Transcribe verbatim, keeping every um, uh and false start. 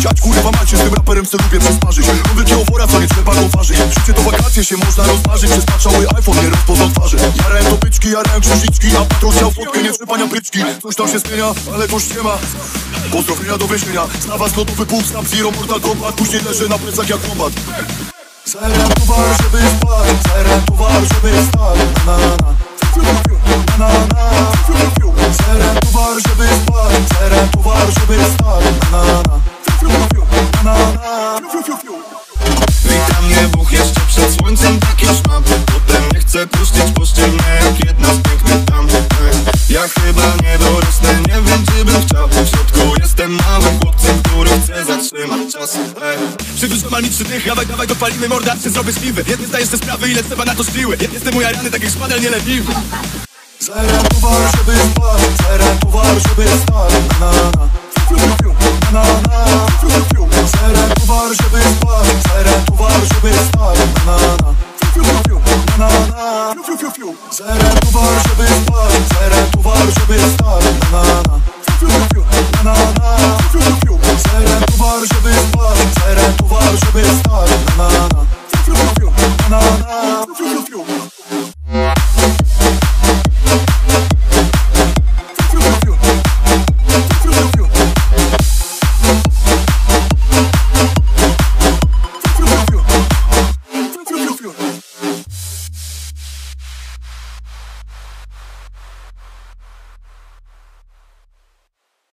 siać, kurwa macie, z tym raperem se lubię przysmażyć. Mam wielkiego wora, co nie trzeba go ważyć. Życie to wakacje, się można rozmarzyć. Przez patrzały iPhone, nie rozpoznał twarzy. Jarałem to byczki, jarałem krzyżyczki, a patrol chciał fotkę, nie trzepania bryczki. Coś tam się zmienia, ale to ściema. Pozdrowienia do więzienia, z was lodowy puls, tam zero, Mortal Kombat. Później leży na plecach jak kombat. Zerem towar, żeby spać, zerem towar, żeby stać. Na na na, na na na. Zerem towar, żeby spać, zerem towar, żeby stać. Na na na, na na na. Witam mnie Bóg jeszcze przed słońcem, tak już mam. Potem nie chcę puścić po ścianie jak jedna z pięknych tam. Ja chyba nie dorosnę, nie wiem czy bym chciał. W środku jestem małym chłopcem, który chce zatrzymać czas. Przywróć do malmi trzy dych, dawaj, dawaj, dopalimy morda, czy zrobię śliwy. Jedny zdajesz te sprawy, ile trzeba na to szkliły. Jestem ujarany, tak jak szpadel nielepiwy. Zerem towar, żeby spać, zerem towar, żeby stać. Na na na, na na na.